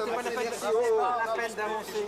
pas la peine d'avancer.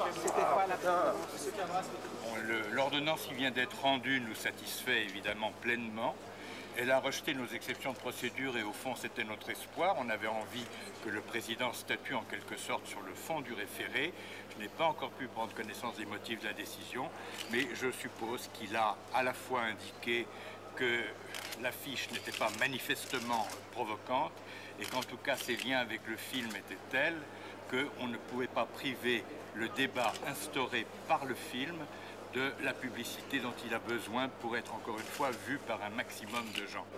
L'ordonnance qui vient d'être rendue nous satisfait évidemment pleinement. Elle a rejeté nos exceptions de procédure et au fond c'était notre espoir. On avait envie que le président statue en quelque sorte sur le fond du référé. Je n'ai pas encore pu prendre connaissance des motifs de la décision, mais je suppose qu'il a à la fois indiqué que l'affiche n'était pas manifestement provocante et qu'en tout cas ses liens avec le film étaient tels qu'on ne pouvait pas priver le débat instauré par le film de la publicité dont il a besoin pour être encore une fois vu par un maximum de gens.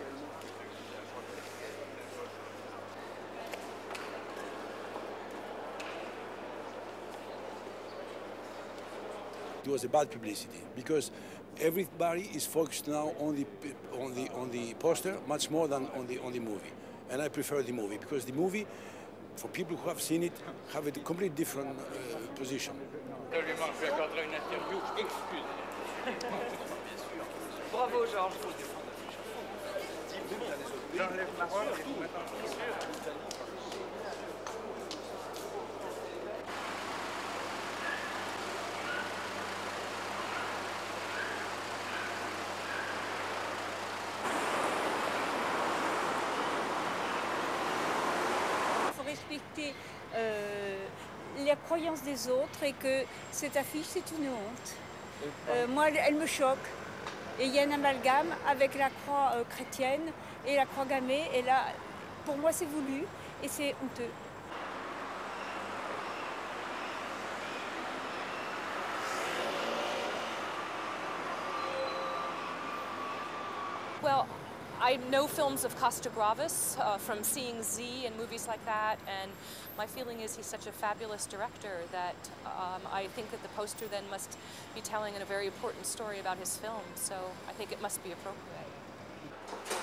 It was a bad publicity because everybody is focused now on the poster much more than on the movie, and I prefer the movie because the movie, for people who have seen it, have a completely different position. Absolument, je lui accorderai une interview excuse. Bravo Georges. J'enlève ma robe et vous mettez respecter les croyances des autres et que cette affiche c'est une honte. Moi elle me choque et il y a un amalgame avec la croix chrétienne et la croix gammée et là pour moi c'est voulu et c'est honteux. Well, I know films of Costa-Gavras from seeing Z and movies like that, and my feeling is he's such a fabulous director that I think that the poster then must be telling a very important story about his film, so I think it must be appropriate.